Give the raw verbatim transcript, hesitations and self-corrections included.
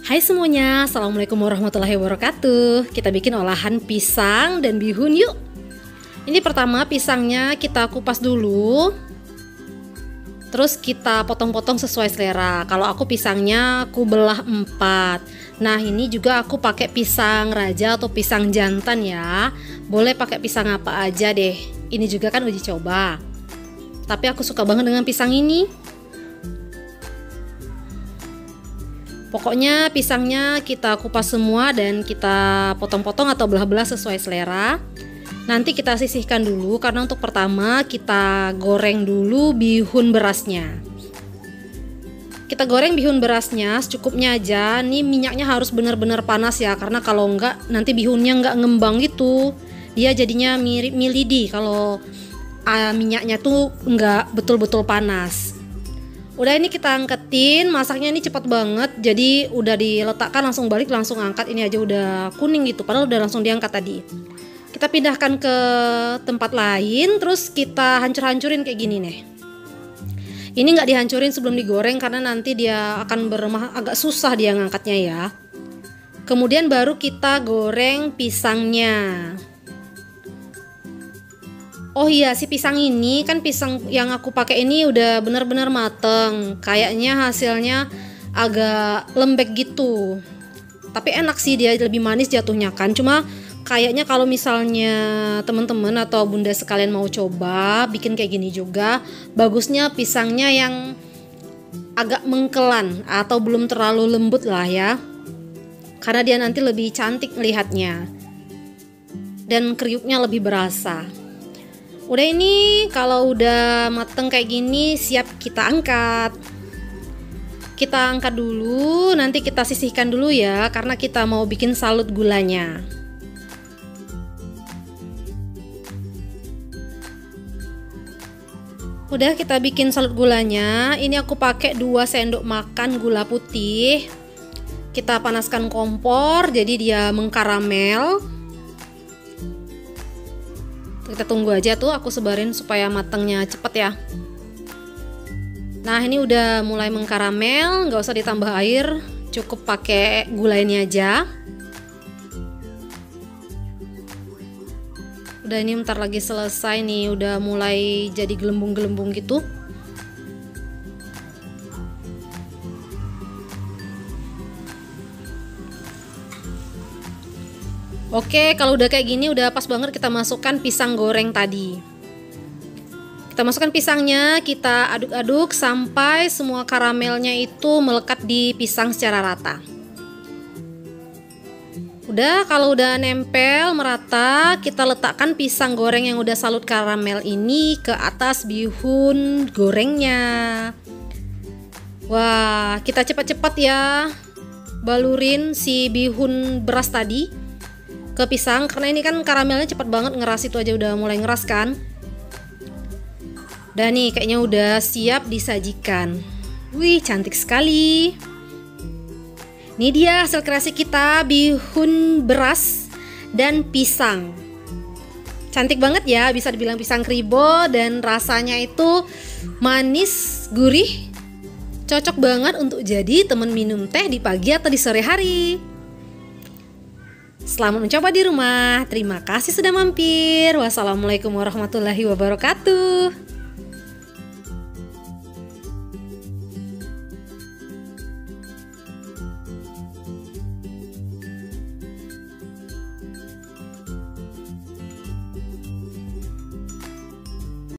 Hai semuanya, Assalamualaikum warahmatullahi wabarakatuh. Kita bikin olahan pisang dan bihun yuk. Ini pertama pisangnya kita kupas dulu, terus kita potong-potong sesuai selera. Kalau aku pisangnya aku belah empat. Nah ini juga aku pakai pisang raja atau pisang jantan ya. Boleh pakai pisang apa aja deh. Ini juga kan uji coba, tapi aku suka banget dengan pisang ini. Pokoknya pisangnya kita kupas semua dan kita potong-potong atau belah-belah sesuai selera. Nanti kita sisihkan dulu karena untuk pertama kita goreng dulu bihun berasnya. Kita goreng bihun berasnya secukupnya aja. Nih minyaknya harus benar-benar panas ya, karena kalau enggak nanti bihunnya enggak ngembang gitu. Dia jadinya mirip mie lidi kalau uh, minyaknya tuh enggak betul-betul panas. Udah ini kita angketin, masaknya ini cepat banget. Jadi udah diletakkan langsung balik langsung angkat. Ini aja udah kuning gitu, padahal udah langsung diangkat tadi. Kita pindahkan ke tempat lain, terus kita hancur-hancurin kayak gini nih. Ini nggak dihancurin sebelum digoreng karena nanti dia akan beremah, agak susah dia ngangkatnya ya. Kemudian baru kita goreng pisangnya. Oh iya, si pisang ini kan pisang yang aku pakai ini udah bener-bener mateng. Kayaknya hasilnya agak lembek gitu. Tapi enak sih, dia lebih manis jatuhnya kan. Cuma kayaknya kalau misalnya teman-teman atau bunda sekalian mau coba bikin kayak gini juga, bagusnya pisangnya yang agak mengkelan atau belum terlalu lembut lah ya. Karena dia nanti lebih cantik melihatnya. Dan kriuknya lebih berasa. Udah ini kalau udah mateng kayak gini siap kita angkat. Kita angkat dulu, nanti kita sisihkan dulu ya karena kita mau bikin salut gulanya. Udah kita bikin salut gulanya. Ini aku pakai dua sendok makan gula putih. Kita panaskan kompor jadi dia mengkaramel. Kita tunggu aja tuh, aku sebarin supaya matangnya cepet ya. Nah ini udah mulai mengkaramel, nggak usah ditambah air, cukup pakai gula ini aja. Udah ini bentar lagi selesai nih, udah mulai jadi gelembung-gelembung gitu. Oke, kalau udah kayak gini udah pas banget kita masukkan pisang goreng tadi. Kita masukkan pisangnya, kita aduk-aduk sampai semua karamelnya itu melekat di pisang secara rata. Udah, kalau udah nempel merata, kita letakkan pisang goreng yang udah salut karamel ini ke atas bihun gorengnya. Wah, kita cepat-cepat ya balurin si bihun beras tadi ke pisang, karena ini kan karamelnya cepat banget ngeras, itu aja udah mulai ngeras kan. Dan nih kayaknya udah siap disajikan. Wih, cantik sekali. Ini dia hasil kreasi kita, bihun beras dan pisang. Cantik banget ya, bisa dibilang pisang kribo dan rasanya itu manis, gurih. Cocok banget untuk jadi teman minum teh di pagi atau di sore hari. Selamat mencoba di rumah. Terima kasih sudah mampir. Wassalamualaikum warahmatullahi wabarakatuh.